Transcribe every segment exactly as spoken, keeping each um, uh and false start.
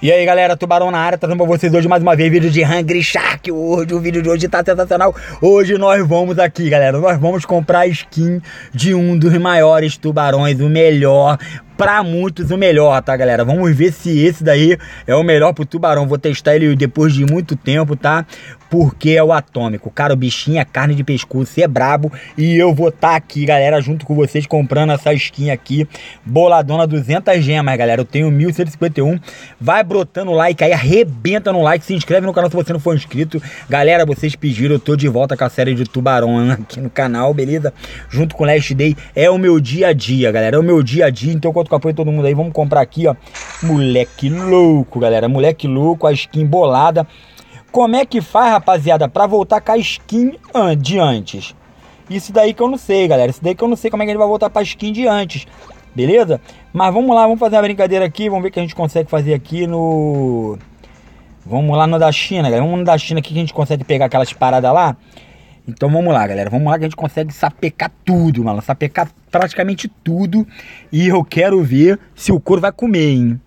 E aí galera, Tubarão na área, trazendo pra vocês hoje mais uma vez vídeo de Hungry Shark. Hoje o vídeo de hoje tá sensacional. Hoje nós vamos aqui galera, nós vamos comprar skin de um dos maiores tubarões, o melhor. Pra muitos o melhor, tá galera? Vamos ver se esse daí é o melhor pro tubarão. Vou testar ele depois de muito tempo, tá? Porque é o atômico. Cara, o bichinho é carne de pescoço, é brabo. E eu vou estar tá aqui, galera, junto com vocês, comprando essa skin aqui. Boladona, duzentas gemas, galera. Eu tenho mil cento e cinquenta e um. Vai brotando o like aí, arrebenta no like. Se inscreve no canal se você não for inscrito. Galera, vocês pediram, eu tô de volta com a série de tubarão aqui no canal, beleza? Junto com o Last Day. É o meu dia a dia, galera. É o meu dia a dia. Então, com o apoio de todo mundo aí, vamos comprar aqui, ó. Moleque louco, galera. Moleque louco, a skin bolada. Como é que faz, rapaziada, pra voltar com a skin de antes? Isso daí que eu não sei, galera. Isso daí que eu não sei como é que a gente vai voltar pra skin de antes. Beleza? Mas vamos lá, vamos fazer uma brincadeira aqui. Vamos ver o que a gente consegue fazer aqui no... Vamos lá no da China, galera. Vamos no da China aqui que a gente consegue pegar aquelas paradas lá. Então vamos lá, galera. Vamos lá que a gente consegue sapecar tudo, mano. Sapecar praticamente tudo. E eu quero ver se o couro vai comer, hein?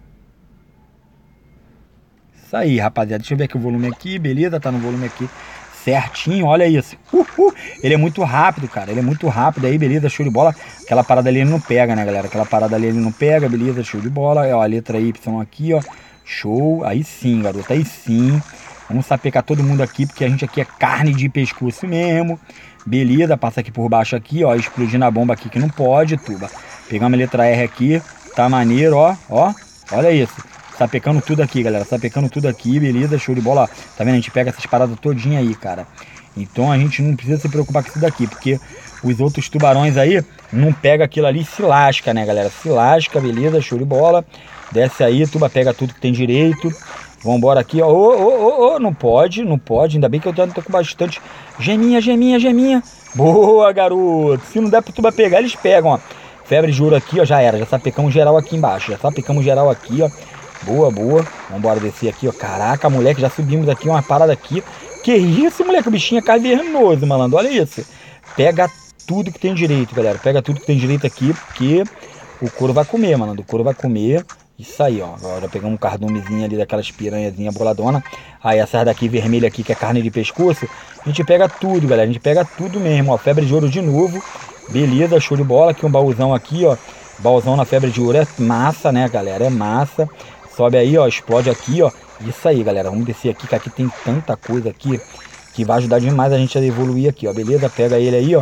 Isso aí, rapaziada. Deixa eu ver aqui o volume aqui. Beleza, tá no volume aqui certinho. Olha isso. Uhul. Ele é muito rápido, cara. Ele é muito rápido aí, beleza. Show de bola. Aquela parada ali ele não pega, né, galera? Aquela parada ali ele não pega, beleza. Show de bola. Ó, a letra Y aqui, ó. Show. Aí sim, garoto. Aí sim. Vamos sapecar todo mundo aqui, porque a gente aqui é carne de pescoço mesmo. Beleza, passa aqui por baixo aqui, ó. Explodindo a bomba aqui que não pode, tuba. Pegamos a letra R aqui. Tá maneiro, ó. Ó. Olha isso. Sapecando tudo aqui, galera. Sapecando tudo aqui, beleza. Show de bola, ó. Tá vendo? A gente pega essas paradas todinha aí, cara. Então a gente não precisa se preocupar com isso daqui, porque os outros tubarões aí não pega aquilo ali e se lasca, né, galera? Se lasca, beleza. Show de bola. Desce aí, tuba, pega tudo que tem direito. Vambora aqui, ó. Ô, ô, ô, ô, não pode, não pode. Ainda bem que eu tô com bastante. Geminha, geminha, geminha. Boa, garoto. Se não der pro tuba pegar, eles pegam, ó. Febre de ouro aqui, ó. Já era. Já sapecamos geral aqui embaixo. Já sapecamos geral aqui, ó. Boa, boa. Vambora descer aqui, ó. Caraca, moleque, já subimos aqui uma parada aqui. Que isso, moleque? O bichinho é cavernoso, malandro. Olha isso. Pega tudo que tem direito, galera. Pega tudo que tem direito aqui, porque o couro vai comer, malandro. O couro vai comer. Isso aí, ó. Agora pegamos um cardumezinho ali daquelas piranhazinhas boladona. Aí essas daqui vermelha aqui, que é carne de pescoço. A gente pega tudo, galera. A gente pega tudo mesmo, ó. Febre de ouro de novo. Beleza, show de bola. Aqui um baúzão aqui, ó. Baúzão na febre de ouro é massa, né, galera? É massa. Sobe aí, ó. Explode aqui, ó. Isso aí, galera. Vamos descer aqui, que aqui tem tanta coisa aqui que vai ajudar demais a gente a evoluir aqui, ó. Beleza? Pega ele aí, ó.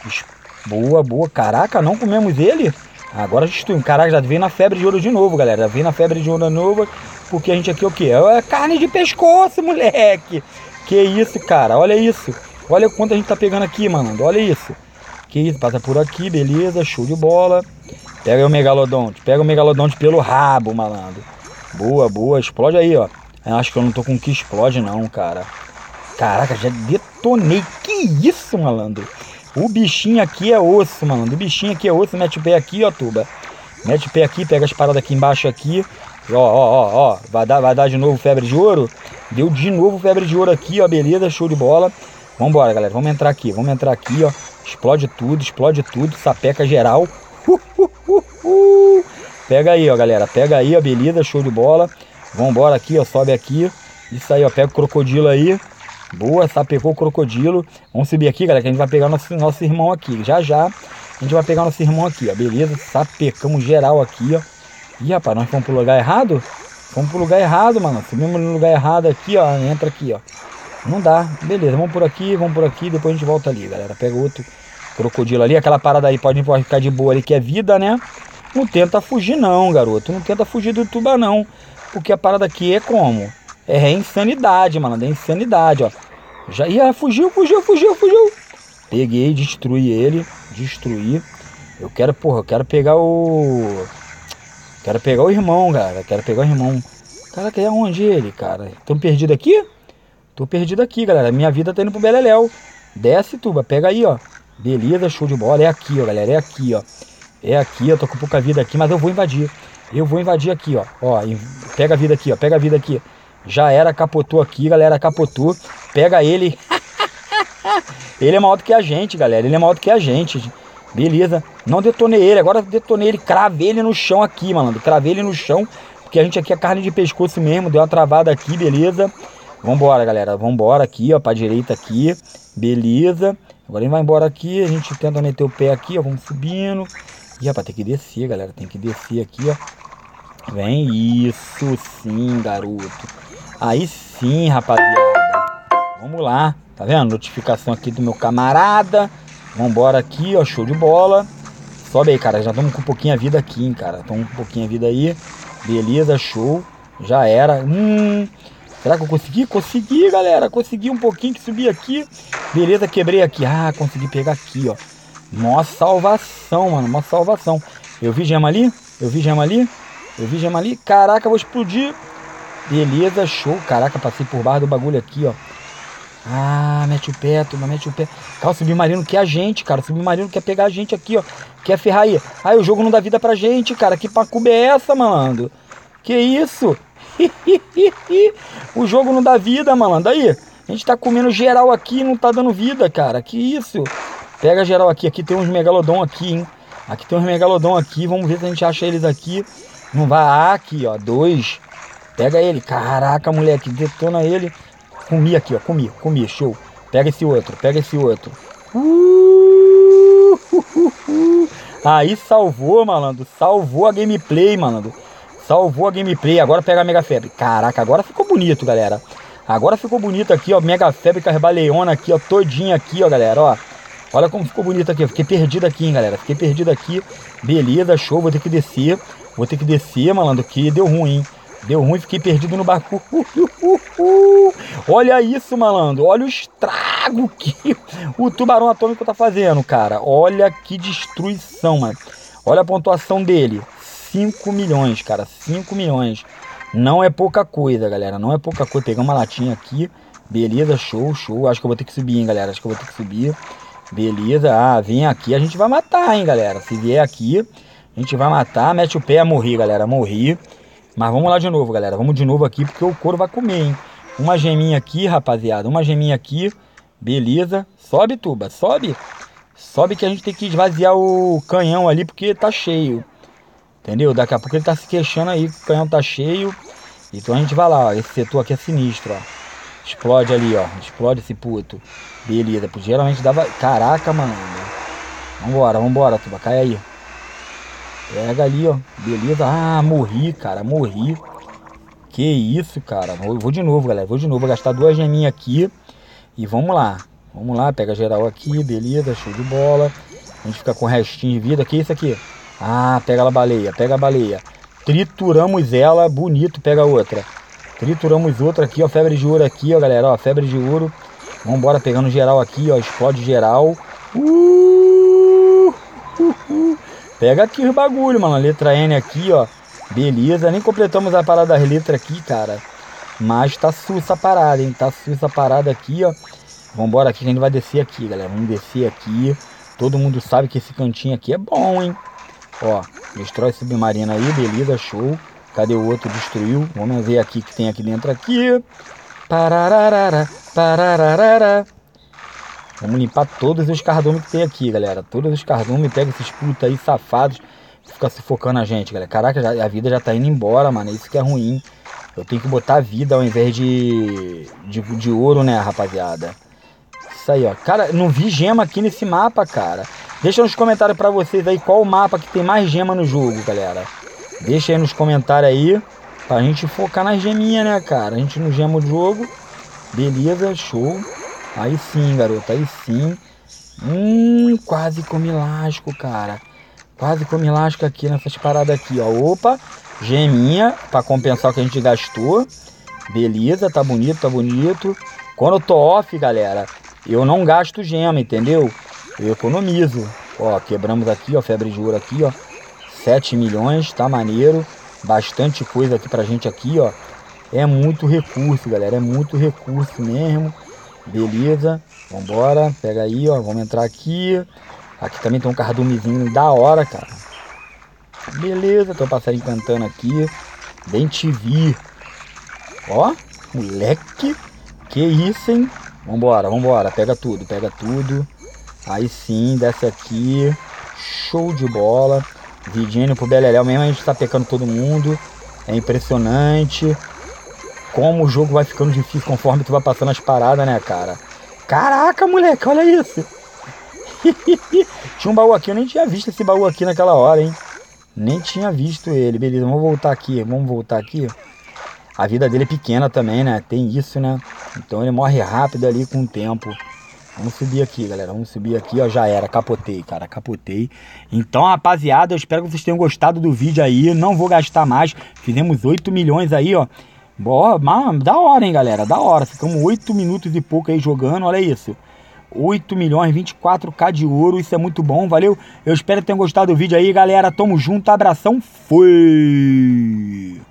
Boa, boa. Caraca, não comemos ele? Agora destruímos. Caraca, já veio na febre de ouro de novo, galera. Já veio na febre de ouro de novo. Porque a gente aqui é o quê? É carne de pescoço, moleque. Que isso, cara. Olha isso. Olha o quanto a gente tá pegando aqui, mano. Olha isso. Que isso. Passa por aqui, beleza. Show de bola. Pega aí o megalodonte. Pega o megalodonte pelo rabo, malandro. Boa, boa. Explode aí, ó. Eu acho que eu não tô com que explode, não, cara. Caraca, já detonei. Que isso, malandro. O bichinho aqui é osso, mano. O bichinho aqui é osso. Mete o pé aqui, ó, tuba. Mete o pé aqui, pega as paradas aqui embaixo aqui. Ó, ó, ó, ó. Vai dar, vai dar de novo febre de ouro. Deu de novo febre de ouro aqui, ó. Beleza, show de bola. Vambora, galera. Vamos entrar aqui. Vamos entrar aqui, ó. Explode tudo, explode tudo. Sapeca geral. Uh, uh, uh, uh. Pega aí, ó, galera. Pega aí, ó. Beleza, show de bola. Vambora aqui, ó. Sobe aqui. Isso aí, ó. Pega o crocodilo aí. Boa, sapecou o crocodilo. Vamos subir aqui, galera, que a gente vai pegar nosso, nosso irmão aqui. Já, já, a gente vai pegar nosso irmão aqui, ó. Beleza? Sapecamos geral aqui, ó. Ih, rapaz, nós fomos pro lugar errado? Fomos pro lugar errado, mano. Subimos no lugar errado aqui, ó. Entra aqui, ó. Não dá. Beleza, vamos por aqui, vamos por aqui. Depois a gente volta ali, galera. Pega outro crocodilo ali. Aquela parada aí pode ficar de boa ali, que é vida, né? Não tenta fugir, não, garoto. Não tenta fugir do tuba, não. Porque a parada aqui é como? É insanidade, mano. É insanidade, ó. Já ia, fugiu, fugiu, fugiu, fugiu. Peguei, destruí ele. Destruí. Eu quero, porra, eu quero pegar o... Quero pegar o irmão, cara. Quero pegar o irmão. Caraca, é onde ele, cara? Tô perdido aqui? Tô perdido aqui, galera. Minha vida tá indo pro Beleléu. Desce, tuba. Pega aí, ó. Beleza, show de bola. É aqui, ó, galera. É aqui, ó. É aqui, eu tô com pouca vida aqui, mas eu vou invadir. Eu vou invadir aqui, ó. Ó, pega a vida aqui, ó. Pega a vida aqui. Já era, capotou aqui, galera. Capotou. Pega ele. Ele é maior do que a gente, galera. Ele é maior do que a gente. Beleza. Não detonei ele. Agora detonei ele. Cravei ele no chão aqui, malandro. Cravei ele no chão. porque a gente aqui é carne de pescoço mesmo. Deu uma travada aqui, beleza. Vambora, galera, vambora aqui, ó, pra direita aqui, beleza. Agora ele vai embora aqui, a gente tenta meter o pé aqui, ó, vamos subindo. Ih, rapaz, tem que descer, galera, tem que descer aqui, ó. Vem, isso sim, garoto. Aí sim, rapaziada. Vamos lá, tá vendo? Notificação aqui do meu camarada. Vambora aqui, ó, show de bola. Sobe aí, cara, já estamos com um pouquinho a vida aqui, hein, cara. Estamos com um pouquinho a vida aí. Beleza, show. Já era. Hum... Será que eu consegui? Consegui, galera. Consegui um pouquinho que subir aqui. Beleza, quebrei aqui. Ah, consegui pegar aqui, ó. Mó salvação, mano. Mó salvação. Eu vi gema ali. Eu vi gema ali. Eu vi gema ali. Caraca, eu vou explodir. Beleza, show. Caraca, passei por baixo do bagulho aqui, ó. Ah, mete o pé, turma, mete o pé. Cara, o submarino quer a gente, cara. O submarino quer pegar a gente aqui, ó. Quer ferrar aí. Aí o jogo não dá vida pra gente, cara. Que pacuba é essa, mano? Que isso? O jogo não dá vida, malandro. Aí, a gente tá comendo geral aqui e não tá dando vida, cara. Que isso? Pega geral aqui. Aqui tem uns megalodon aqui, hein? Aqui tem uns megalodon aqui. Vamos ver se a gente acha eles aqui. Não vai. Ah, aqui, ó. Dois. Pega ele. Caraca, moleque. Detona ele. Comi aqui, ó. Comi, comi. Show. Pega esse outro. Pega esse outro. Uh, uh, uh, uh. Aí salvou, malandro. Salvou a gameplay, malandro. Salvou a gameplay, agora pega a Mega Febre. Caraca, agora ficou bonito, galera. Agora ficou bonito aqui, ó. Mega Febre com as baleonas aqui, ó. Todinha aqui, ó, galera, ó. Olha como ficou bonito aqui. Eu fiquei perdido aqui, hein, galera. Fiquei perdido aqui. Beleza, show. Vou ter que descer. Vou ter que descer, malandro, que deu ruim, hein. Deu ruim, fiquei perdido no barco. Uh, uh, uh, uh. Olha isso, malandro. Olha o estrago que o tubarão atômico tá fazendo, cara. Olha que destruição, mano. Olha a pontuação dele. cinco milhões, cara, cinco milhões. Não é pouca coisa, galera, não é pouca coisa. Pegar uma latinha aqui, beleza, show, show. Acho que eu vou ter que subir, hein, galera, acho que eu vou ter que subir. Beleza, ah, vem aqui, a gente vai matar, hein, galera. Se vier aqui, a gente vai matar. Mete o pé, morri, galera, morri. Mas vamos lá de novo, galera, vamos de novo aqui, porque o couro vai comer, hein. Uma geminha aqui, rapaziada, uma geminha aqui. Beleza, sobe, tuba, sobe. Sobe que a gente tem que esvaziar o canhão ali, porque tá cheio. Entendeu? Daqui a pouco ele tá se queixando aí, o canhão tá cheio. Então a gente vai lá, ó. Esse setor aqui é sinistro, ó. Explode ali, ó. Explode esse puto. Beleza, porque geralmente dava... Caraca, mano. Vambora, vambora, tuba. Cai aí. Pega ali, ó. Beleza. Ah, morri, cara. Morri. Que isso, cara. Vou, vou de novo, galera. Vou de novo. Vou gastar duas geminhas aqui. E vamos lá. Vamos lá. Pega geral aqui. Beleza. Show de bola. A gente fica com o restinho de vida. Que isso aqui? Ah, pega a baleia, pega a baleia. Trituramos ela, bonito, pega outra. Trituramos outra aqui, ó, febre de ouro aqui, ó, galera, ó, febre de ouro. Vambora, pegando geral aqui, ó, explode geral. Uh, uh, uh. Pega aqui os bagulho, mano, letra N aqui, ó. Beleza, nem completamos a parada das letras aqui, cara. Mas tá sussa a parada, hein, tá sussa a parada aqui, ó. Vambora aqui, que a gente vai descer aqui, galera, vamos descer aqui. Todo mundo sabe que esse cantinho aqui é bom, hein. Ó, destrói submarino aí, beleza, show. Cadê o outro? Destruiu. Vamos ver aqui o que tem aqui dentro aqui. Parararara, parararara. Vamos limpar todos os cardumes que tem aqui, galera. Todos os cardumes, pega esses putos aí, safados, que ficam sufocando a gente, galera. Caraca, já, a vida já tá indo embora, mano. Isso que é ruim. Eu tenho que botar vida ao invés de, de, de ouro, né, rapaziada. Isso aí, ó. Cara, não vi gema aqui nesse mapa, cara. Deixa nos comentários pra vocês aí qual o mapa que tem mais gema no jogo, galera. Deixa aí nos comentários aí, pra gente focar nas geminhas, né, cara. A gente não gema o jogo. Beleza, show. Aí sim, garoto, aí sim. Hum, quase comi lasco, cara. Quase comi lasco aqui nessas paradas aqui, ó. Opa, geminha, pra compensar o que a gente gastou. Beleza, tá bonito, tá bonito. Quando eu tô off, galera, eu não gasto gema, entendeu? Eu economizo. Ó, quebramos aqui, ó, febre de ouro aqui, ó. sete milhões, tá maneiro. Bastante coisa aqui pra gente aqui, ó. É muito recurso, galera. É muito recurso mesmo. Beleza. Vambora. Pega aí, ó. Vamos entrar aqui. Aqui também tem um cardumezinho da hora, cara. Beleza. Tem um passarinho cantando aqui. Bem te vi. Ó, moleque. Que isso, hein? Vambora, vambora. Pega tudo, pega tudo. Aí sim, desce aqui. Show de bola. Vidinho pro Beleléu mesmo, a gente tá pecando todo mundo. É impressionante como o jogo vai ficando difícil conforme tu vai passando as paradas, né, cara? Caraca, moleque, olha isso. Tinha um baú aqui, eu nem tinha visto esse baú aqui naquela hora, hein? Nem tinha visto ele. Beleza, vamos voltar aqui, vamos voltar aqui. A vida dele é pequena também, né? Tem isso, né? Então ele morre rápido ali com o tempo. Vamos subir aqui, galera. Vamos subir aqui, ó. Já era. Capotei, cara. Capotei. Então, rapaziada, eu espero que vocês tenham gostado do vídeo aí. Não vou gastar mais. Fizemos oito milhões aí, ó. Boa, mas da hora, hein, galera. Da hora. Ficamos oito minutos e pouco aí jogando. Olha isso. oito milhões, vinte e quatro K de ouro. Isso é muito bom. Valeu. Eu espero que tenham gostado do vídeo aí, galera. Tamo junto. Abração. Fui.